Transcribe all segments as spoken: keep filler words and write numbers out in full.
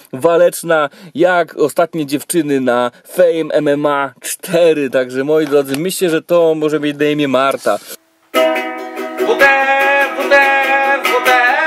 waleczna jak ostatnie dziewczyny na Fame M M A cztery. Także moi drodzy, myślę, że to może mieć na imię Marta. W D F, W D F, W D F.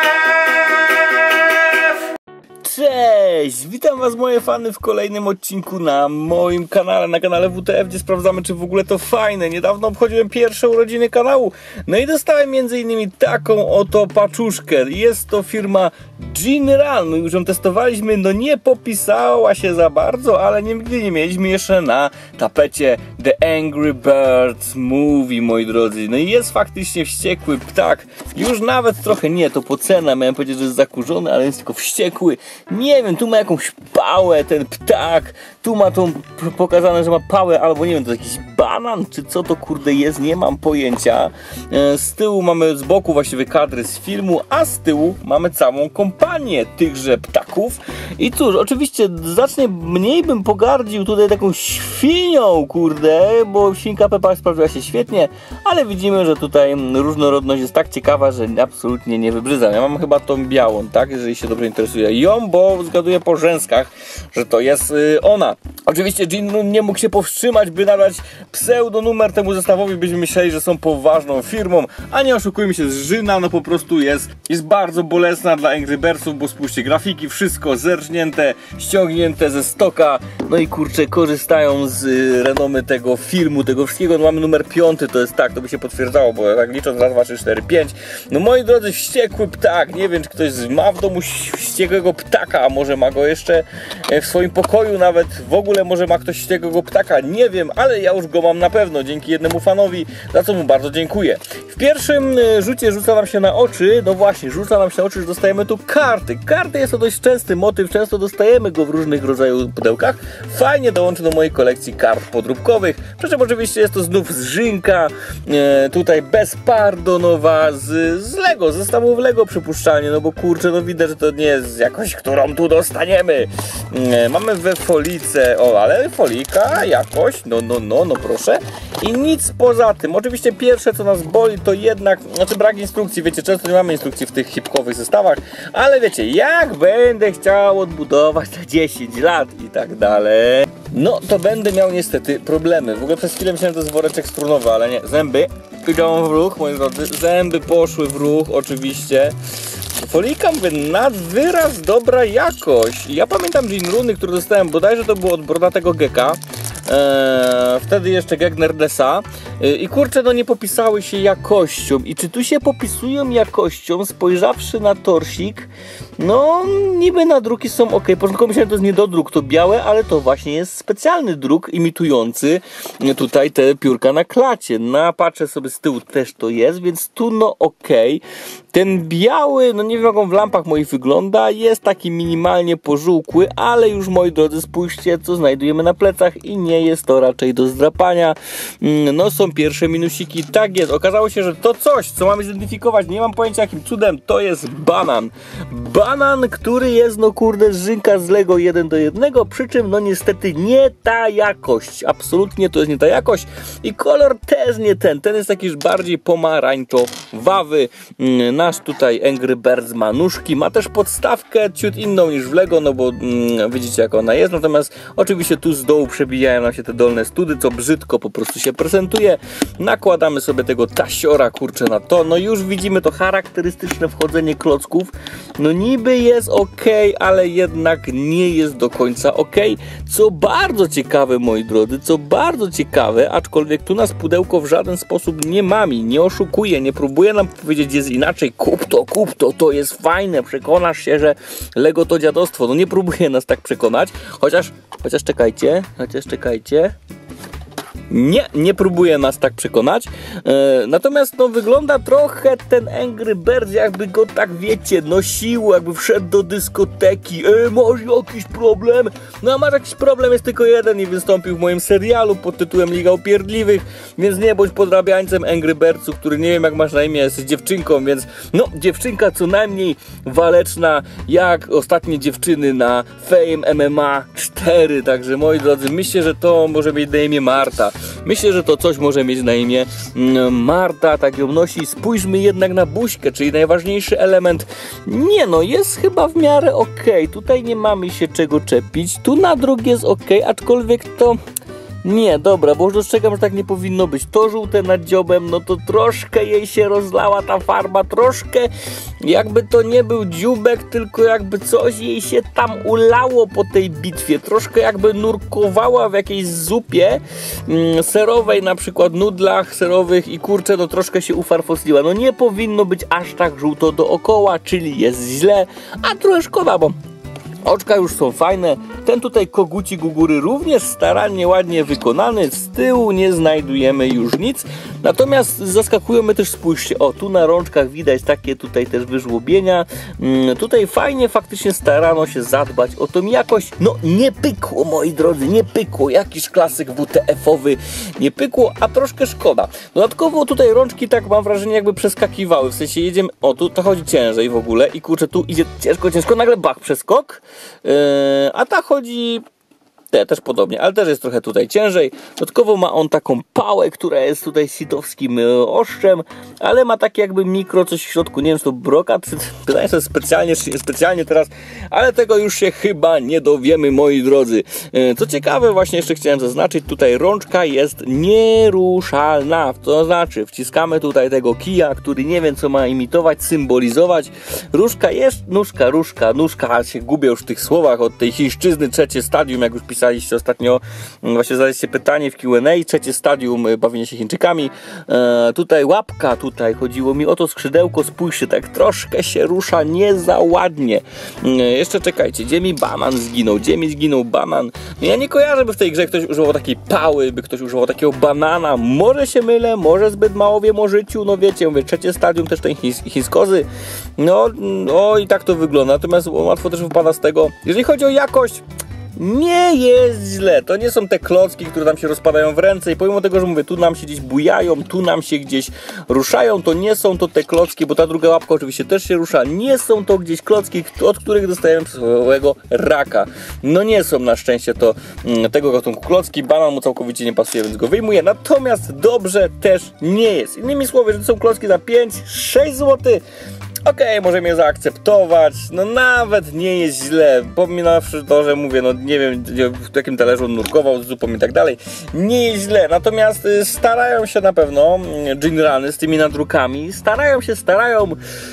Cześć! Witam was, moje fany, w kolejnym odcinku na moim kanale, na kanale W T F, gdzie sprawdzamy, czy w ogóle to fajne. Niedawno obchodziłem pierwsze urodziny kanału, no i dostałem między innymi taką oto paczuszkę. Jest to firma Jinran, no już ją testowaliśmy, no nie popisała się za bardzo, ale nigdy nie mieliśmy jeszcze na tapecie The Angry Birds Movie, moi drodzy. No i jest faktycznie wściekły ptak, już nawet trochę nie, to po cena, miałem powiedzieć, że jest zakurzony, ale jest tylko wściekły. Nie wiem, tu ma jakąś pałę ten ptak, tu ma tą pokazane, że ma pałę, albo nie wiem, to jakiś banan, czy co to kurde jest, nie mam pojęcia. Z tyłu mamy, z boku właściwie kadry z filmu, a z tyłu mamy całą kompanię tychże ptaków. I cóż, oczywiście znacznie mniej bym pogardził tutaj taką świnią, kurde, bo świnka Pepa sprawdziła się świetnie, ale widzimy, że tutaj różnorodność jest tak ciekawa, że absolutnie nie wybrzydza. Ja mam chyba tą białą, tak, jeżeli się dobrze interesuje ją, bo zgaduję po rzęskach, że to jest yy, ona. Oczywiście Jin nie mógł się powstrzymać, by nadać pseudonumer temu zestawowi, byśmy myśleli, że są poważną firmą, a nie oszukujmy się, Żyna no po prostu jest, jest bardzo bolesna dla Angry Birdsów, bo spójrzcie, grafiki, wszystko zerżnięte, ściągnięte ze stoka, no i kurczę, korzystają z y, renomy tego filmu, tego wszystkiego. No mamy numer piąty, to jest tak, to by się potwierdzało, bo tak licząc raz, dwa, trzy, cztery, pięć. No moi drodzy, wściekły ptak, nie wiem, czy ktoś ma w domu wściekłego ptaka, a może ma go jeszcze w swoim pokoju, nawet w ogóle może ma ktoś wściekłego ptaka, nie wiem, ale ja już go mam na pewno, dzięki jednemu fanowi, za co mu bardzo dziękuję. W pierwszym rzucie rzuca nam się na oczy, no właśnie, rzuca nam się na oczy, że dostajemy tu karty. Karty jest to dość częsty motyw, często dostajemy go w różnych rodzajach pudełkach. Fajnie dołączy do mojej kolekcji kart podróbkowych. Przy czym oczywiście jest to znów z Żynka, e, tutaj bezpardonowa, z, z Lego, z zestawów Lego przypuszczalnie, no bo kurczę, no widać, że to nie jest jakoś, którą tu dostaniemy. E, mamy we folice, o, ale folika jakoś, no, no, no, no proszę. I nic poza tym. Oczywiście pierwsze, co nas boli, to jednak, znaczy brak instrukcji, wiecie, często nie mamy instrukcji w tych hipkowych zestawach, ale wiecie, jak będę chciał odbudować za dziesięć lat i tak dalej, no to będę miał niestety problemy. W ogóle przez chwilę myślałem, że to jest woreczek strunowy, ale nie, zęby idą w ruch, moi drodzy, zęby poszły w ruch, oczywiście. Folika, mówię, nad wyraz dobra jakość. Ja pamiętam Jinruny, które dostałem, bodajże to było od Brodatego Geka. Eee, wtedy jeszcze Gek Nerdesa. Eee, I kurczę, no nie popisały się jakością. I czy tu się popisują jakością, spojrzawszy na torsik, no niby na druki są ok. Początkowo myślałem, że to jest nie do druk, to białe, ale to właśnie jest specjalny druk imitujący tutaj te piórka na klacie. Na patrzę sobie z tyłu też to jest, więc tu no ok. Ten biały, no nie wiem jak on w lampach moich wygląda, jest taki minimalnie pożółkły, ale już moi drodzy, spójrzcie, co znajdujemy na plecach i nie jest to raczej do zdrapania. No są pierwsze minusiki, tak jest. Okazało się, że to coś, co mamy zidentyfikować, nie mam pojęcia jakim cudem, to jest banan. Banan, który jest, no kurde, z Żynka z Lego jeden do jednego, przy czym no niestety nie ta jakość, absolutnie to jest nie ta jakość i kolor też nie ten, ten jest jakiś bardziej pomarańczowawy. Nasz tutaj Angry Birds ma nóżki, ma też podstawkę ciut inną niż w Lego, no bo mm, widzicie jak ona jest, natomiast oczywiście tu z dołu przebijają nam się te dolne study, co brzydko po prostu się prezentuje. Nakładamy sobie tego tasiora, kurczę, na to, no już widzimy to charakterystyczne wchodzenie klocków, no niby jest ok, ale jednak nie jest do końca ok, co bardzo ciekawe, moi drodzy, co bardzo ciekawe, aczkolwiek tu nas pudełko w żaden sposób nie mami, nie oszukuje, nie próbuje nam powiedzieć jest inaczej, kup to, kup to, to jest fajne, przekonasz się, że Lego to dziadostwo. No nie próbuje nas tak przekonać, chociaż, chociaż czekajcie, chociaż czekajcie. Nie, nie próbuje nas tak przekonać. E, natomiast no wygląda trochę ten Angry Birds, jakby go tak wiecie, nosiło, jakby wszedł do dyskoteki. E, masz jakiś problem? No a masz jakiś problem, jest tylko jeden i wystąpił w moim serialu pod tytułem Liga Upierdliwych, więc nie bądź podrabiańcem Angry Birdsów, który nie wiem jak masz na imię, jesteś dziewczynką, więc no dziewczynka co najmniej waleczna jak ostatnie dziewczyny na Fame M M A cztery, także moi drodzy, myślę, że to może mieć na imię Marta. Myślę, że to coś może mieć na imię Marta, tak ją nosi. Spójrzmy jednak na buźkę, czyli najważniejszy element. Nie no, jest chyba w miarę ok. Tutaj nie mamy się czego czepić. Tu na drog jest ok, aczkolwiek to... Nie, dobra, bo już dostrzegam, że tak nie powinno być. To żółte nad dziobem, no to troszkę jej się rozlała ta farba, troszkę jakby to nie był dzióbek, tylko jakby coś jej się tam ulało po tej bitwie. Troszkę jakby nurkowała w jakiejś zupie mm, serowej, na przykład nudlach serowych i kurczę, no troszkę się ufarfosliła. No nie powinno być aż tak żółto dookoła, czyli jest źle, a trochę szkoda, bo oczka już są fajne. Ten tutaj kogucik u góry również starannie, ładnie wykonany. Z tyłu nie znajdujemy już nic. Natomiast zaskakują mnie też, spójrzcie, o tu na rączkach widać takie tutaj też wyżłobienia. Hmm, tutaj fajnie faktycznie starano się zadbać o tą jakość. No nie pykło, moi drodzy, nie pykło. Jakiś klasyk W T F-owy nie pykło, a troszkę szkoda. Dodatkowo tutaj rączki tak mam wrażenie jakby przeskakiwały. W sensie jedziemy, o tu to chodzi ciężej w ogóle i kurczę tu idzie ciężko, ciężko, nagle bach, przeskok. Yy, a ta chodzi te, też podobnie, ale też jest trochę tutaj ciężej. Dodatkowo ma on taką pałę, która jest tutaj sitowskim yy, oszczem, ale ma takie jakby mikro coś w środku, nie wiem czy to brokat, pytanie to jest specjalnie, czy nie specjalnie teraz, ale tego już się chyba nie dowiemy, moi drodzy. Yy, co ciekawe, właśnie jeszcze chciałem zaznaczyć, tutaj rączka jest nieruszalna, to znaczy wciskamy tutaj tego kija, który nie wiem co ma imitować, symbolizować. Różka jest, nóżka, różka, nóżka, ale się gubię już w tych słowach od tej chińszczyzny, trzecie stadium, jak już pisałem pisaliście ostatnio, właśnie zadaliście pytanie w Q and A, trzecie stadium bawienia się Chińczykami. E, tutaj łapka, tutaj chodziło mi o to skrzydełko, spójrzcie, tak troszkę się rusza nie za ładnie. E, jeszcze czekajcie, gdzie mi banan zginął, gdzie mi zginął banan? No ja nie kojarzę, by w tej grze ktoś używał takiej pały, by ktoś używał takiego banana. Może się mylę, może zbyt mało wiem o życiu, no wiecie, mówię, trzecie stadium, też ten chińs chińskozy. No, no i tak to wygląda, natomiast łatwo też wypada z tego, jeżeli chodzi o jakość, nie jest źle, to nie są te klocki, które nam się rozpadają w ręce i pomimo tego, że mówię, tu nam się gdzieś bujają, tu nam się gdzieś ruszają, to nie są to te klocki, bo ta druga łapka oczywiście też się rusza, nie są to gdzieś klocki, od których dostajemy przysłowiowego raka. No nie są na szczęście to mm, tego gatunku klocki, banan mu całkowicie nie pasuje, więc go wyjmuję, natomiast dobrze też nie jest. Innymi słowy, że to są klocki za pięć sześć złotych, okej, okay, możemy je zaakceptować, no nawet nie jest źle, pominawszy to, że mówię, no nie wiem w jakim talerzu on nurkował z zupą i tak dalej, nie jest źle, natomiast y, starają się na pewno Jinrany z tymi nadrukami, starają się, starają,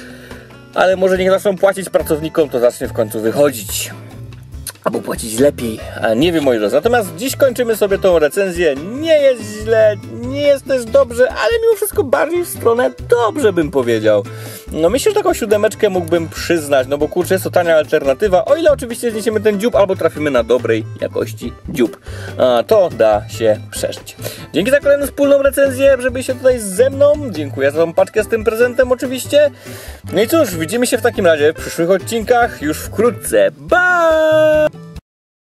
ale może niech zaczną płacić pracownikom, to zacznie w końcu wychodzić. Albo płacić lepiej, a nie wiem, moi drodzy. Natomiast dziś kończymy sobie tą recenzję. Nie jest źle, nie jest też dobrze, ale mimo wszystko bardziej w stronę dobrze bym powiedział. No myślę, że taką siódemeczkę mógłbym przyznać, no bo kurczę, jest to tania alternatywa, o ile oczywiście zniesiemy ten dziób albo trafimy na dobrej jakości dziób. A, to da się przeżyć. Dzięki za kolejną wspólną recenzję, żeby się tutaj ze mną. Dziękuję za tą paczkę z tym prezentem oczywiście. No i cóż, widzimy się w takim razie w przyszłych odcinkach już wkrótce. Bye!